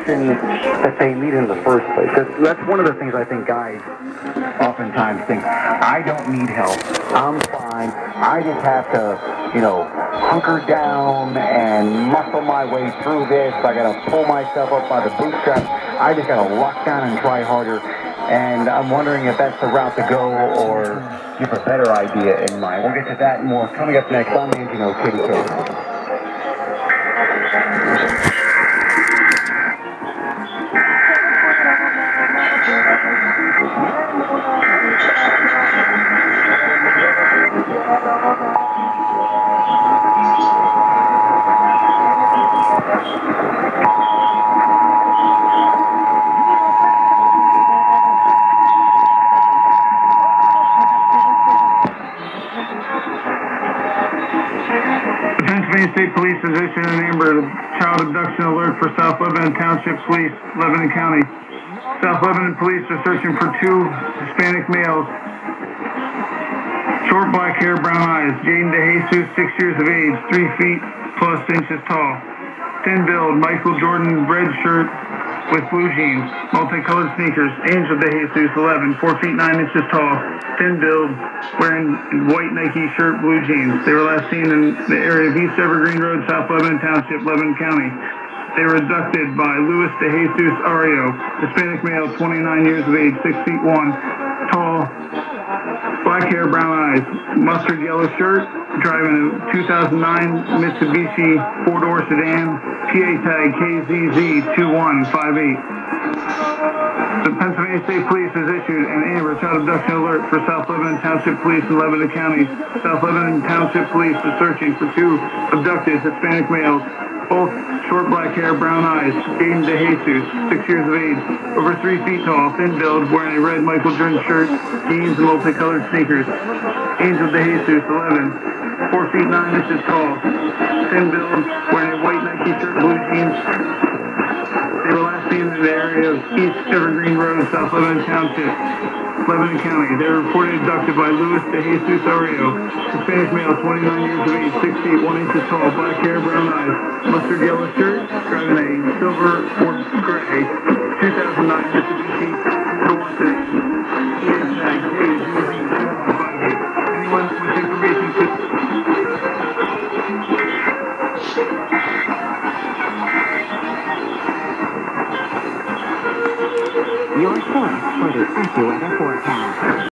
reason that they meet in the first place. That's one of the things I think guys oftentimes think, I don't need help, I'm fine, I just have to, hunker down and muscle my way through this, I gotta pull myself up by the bootstraps, I just gotta lock down and try harder. And I'm wondering if that's the route to go, or do you have a better idea in mind? We'll get to that and more coming up next on Mangino KDK. Pennsylvania State Police has issued an Amber Child Abduction Alert for South Lebanon Township Police, Lebanon County. South Lebanon Police are searching for 2 Hispanic males. Short black hair, brown eyes. Jaden DeJesus, 6 years of age, 3 feet plus inches tall. Thin build, Michael Jordan, red shirt with blue jeans, multicolored sneakers. Angel DeJesus, 11, 4 feet 9 inches tall. Thin build, wearing white Nike shirt, blue jeans. They were last seen in the area of East Evergreen Road, South Lebanon Township, Lebanon County. They were abducted by Luis DeJesus Ario, Hispanic male, 29 years of age, 6 feet 1, tall, black hair, brown eyes, mustard yellow shirt, driving a 2009 Mitsubishi 4-door sedan, PA tag KZZ2158. The Pennsylvania State Police has issued an Amber Child Abduction Alert for South Lebanon Township Police in Lebanon County. South Lebanon Township Police is searching for 2 abducted Hispanic males, both short black hair, brown eyes. Jaden DeJesus, 6 years of age, over 3 feet tall, thin build, wearing a red Michael Jordan shirt, jeans, and multicolored sneakers. Angel DeJesus, 11, 4 feet 9 inches tall, thin build, wearing a white Nike shirt, blue jeans. They were last seen in the area of East Evergreen Road, South Lebanon Township, Lebanon County. They were reported abducted by Luis DeJesus Ario, Hispanic male, 29 years of age, 6 feet 1 inches tall, black hair, brown eyes, mustard yellow shirt, driving a silver or gray 2009 Mitsubishi door sedan. Hashtag KZZ2158. Anyone with information could... Your source for the AccuWeather forecast.